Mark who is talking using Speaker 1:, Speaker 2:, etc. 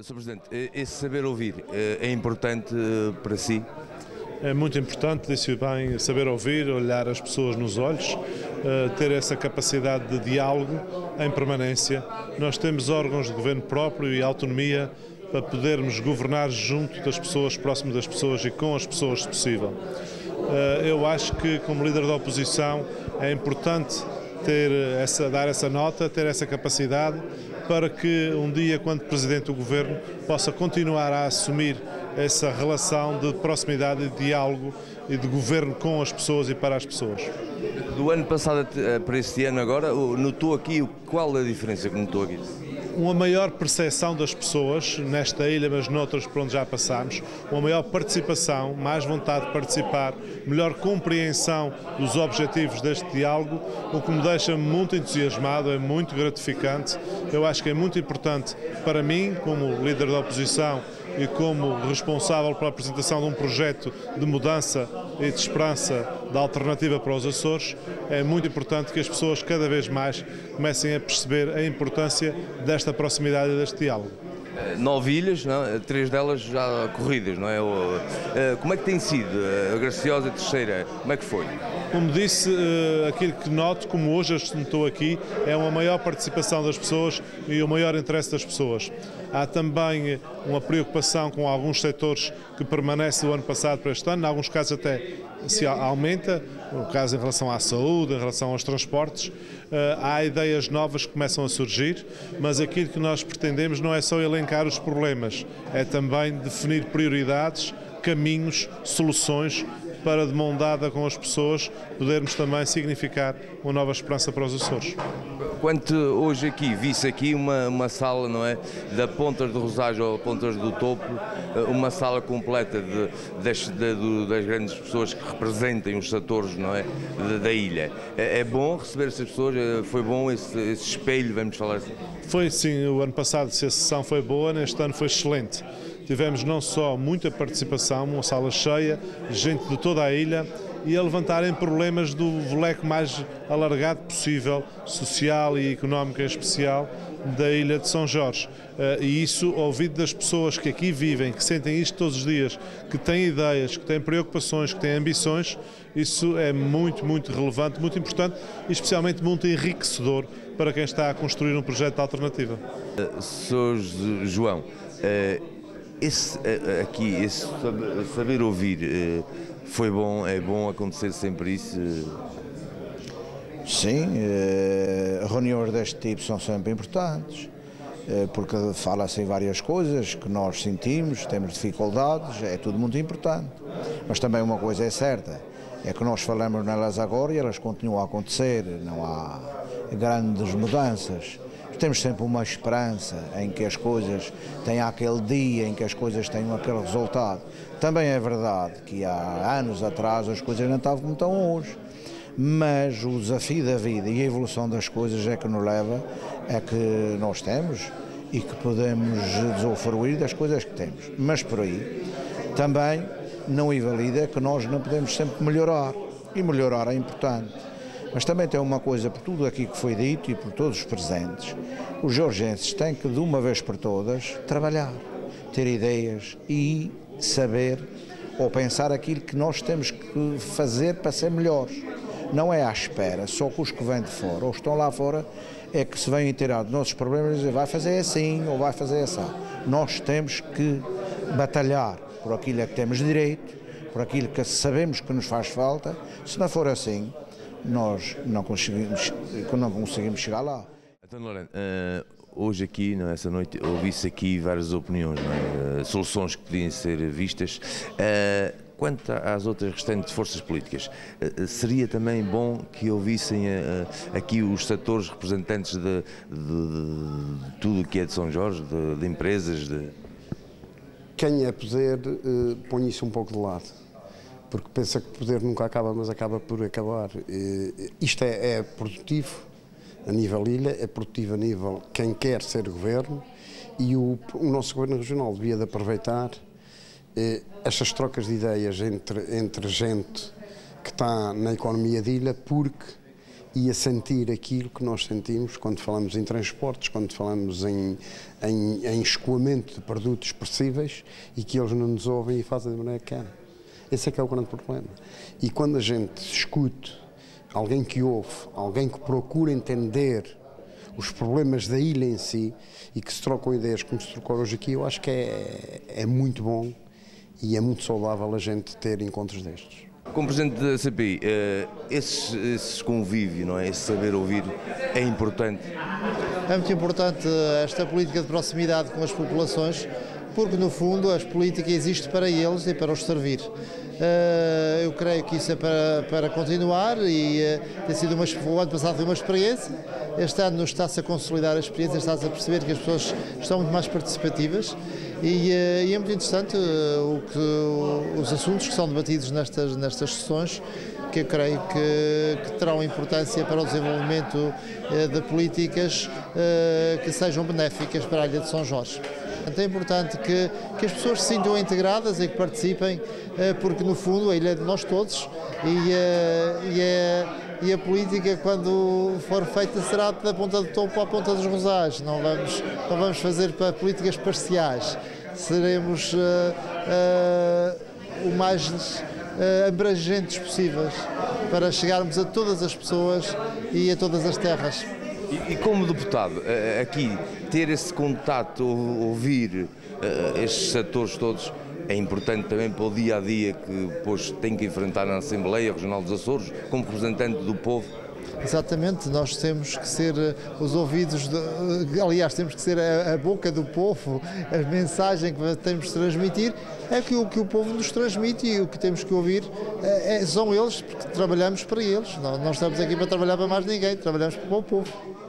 Speaker 1: Sr. Presidente, esse saber ouvir é importante para si?
Speaker 2: É muito importante, disse bem, saber ouvir, olhar as pessoas nos olhos, ter essa capacidade de diálogo em permanência. Nós temos órgãos de governo próprio e autonomia para podermos governar junto das pessoas, próximo das pessoas e com as pessoas, se possível. Eu acho que, como líder da oposição, é importante dar essa nota, ter essa capacidade para que um dia, quando Presidente do Governo, possa continuar a assumir essa relação de proximidade, de diálogo e de governo com as pessoas e para as pessoas.
Speaker 1: Do ano passado para este ano agora, notou aqui, qual a diferença que notou aqui?
Speaker 2: Uma maior percepção das pessoas nesta ilha, mas noutras por onde já passámos, uma maior participação, mais vontade de participar, melhor compreensão dos objetivos deste diálogo, o que me deixa muito entusiasmado, é muito gratificante. Eu acho que é muito importante para mim, como líder da oposição e como responsável pela apresentação de um projeto de mudança e de esperança da alternativa para os Açores, é muito importante que as pessoas cada vez mais comecem a perceber a importância desta proximidade e deste diálogo.
Speaker 1: 9 ilhas, não? 3 delas já corridas, não é? Como é que tem sido? A Graciosa Terceira, como é que foi?
Speaker 2: Como disse, aquilo que noto, como hoje se notou aqui, é uma maior participação das pessoas e o maior interesse das pessoas. Há também uma preocupação com alguns setores que permanece do ano passado para este ano, em alguns casos até se aumenta, no caso em relação à saúde, em relação aos transportes. Há ideias novas que começam a surgir, mas aquilo que nós pretendemos não é só elencar os problemas, é também definir prioridades, caminhos, soluções para, de mão dada com as pessoas, podermos também significar uma nova esperança para os Açores.
Speaker 1: Quanto hoje aqui, visse aqui uma sala, não é, da Pontas do Rosário ao Pontas do Topo, uma sala completa das grandes pessoas que representem os setores, não é, da ilha. É bom receber essas pessoas? Foi bom esse espelho, vamos falar assim?
Speaker 2: Foi sim, o ano passado se a sessão foi boa, neste ano foi excelente. Tivemos não só muita participação, uma sala cheia, gente de toda a ilha, e a levantarem problemas do leque mais alargado possível, social e económico em especial, da ilha de São Jorge. E isso, ouvido das pessoas que aqui vivem, que sentem isto todos os dias, que têm ideias, que têm preocupações, que têm ambições, isso é muito, muito relevante, muito importante e especialmente muito enriquecedor para quem está a construir um projeto de alternativa.
Speaker 1: Sr. João, esse saber ouvir foi bom, é bom acontecer sempre isso?
Speaker 3: Sim, reuniões deste tipo são sempre importantes, porque fala-se em várias coisas que nós sentimos, temos dificuldades, é tudo muito importante. Mas também uma coisa é certa, é que nós falamos nelas agora e elas continuam a acontecer, não há grandes mudanças. Temos sempre uma esperança em que as coisas tenham aquele dia, em que as coisas tenham aquele resultado. Também é verdade que há anos atrás as coisas não estavam como estão hoje, mas o desafio da vida e a evolução das coisas é que nos leva a que nós temos e que podemos usufruir das coisas que temos. Mas por aí também não invalida que nós não podemos sempre melhorar, e melhorar é importante. Mas também tem uma coisa, por tudo aqui que foi dito e por todos os presentes, os jorgenses têm que, de uma vez por todas, trabalhar, ter ideias e saber ou pensar aquilo que nós temos que fazer para ser melhores. Não é à espera, só que os que vêm de fora ou estão lá fora é que se vêm inteirar dos nossos problemas e dizer vai fazer assim ou vai fazer assim. Nós temos que batalhar por aquilo a que temos direito, por aquilo que sabemos que nos faz falta. Se não for assim, nós não conseguimos chegar lá.
Speaker 1: Então, Lorena, hoje aqui, nessa noite, ouvi-se aqui várias opiniões, não é? Soluções que podiam ser vistas. Quanto às outras restantes forças políticas, seria também bom que ouvissem aqui os setores representantes de tudo o que é de São Jorge, de empresas?
Speaker 4: Quem é poder põe isso um pouco de lado, porque pensa que o poder nunca acaba, mas acaba por acabar. Isto é produtivo a nível ilha, é produtivo a nível quem quer ser governo, e o nosso governo regional devia de aproveitar estas trocas de ideias entre gente que está na economia de ilha, porque e a sentir aquilo que nós sentimos quando falamos em transportes, quando falamos em escoamento de produtos perecíveis e que eles não nos ouvem e fazem da maneira que querem. Esse é que é o grande problema. E quando a gente escute alguém que ouve, alguém que procura entender os problemas da ilha em si e que se trocam ideias como se trocou hoje aqui, eu acho que é muito bom e é muito saudável a gente ter encontros destes.
Speaker 1: Como Presidente da CPI, esses convívios, não é? Esse saber ouvir é importante?
Speaker 5: É muito importante esta política de proximidade com as populações, porque no fundo a política existe para eles e para os servir. Eu creio que isso é para continuar e tem sido o ano passado foi uma experiência. Este ano está-se a consolidar a experiência, está-se a perceber que as pessoas estão muito mais participativas e é muito interessante os assuntos que são debatidos nestas sessões, que eu creio que terão importância para o desenvolvimento de políticas que sejam benéficas para a Ilha de São Jorge. É importante que as pessoas se sintam integradas e que participem, porque no fundo a ilha é de nós todos e a política, quando for feita, será da ponta do topo à ponta dos rosais. Não vamos fazer políticas parciais. Seremos o mais abrangentes possíveis para chegarmos a todas as pessoas e a todas as terras.
Speaker 1: E como deputado, aqui, ter esse contato, ouvir estes setores todos, é importante também para o dia-a-dia que depois tem que enfrentar na Assembleia Regional dos Açores, como representante do povo?
Speaker 5: Exatamente, nós temos que ser os ouvidos, aliás, temos que ser a boca do povo, a mensagem que temos de transmitir é que o povo nos transmite e o que temos que ouvir são eles, porque trabalhamos para eles. Não estamos aqui para trabalhar para mais ninguém, trabalhamos para o povo.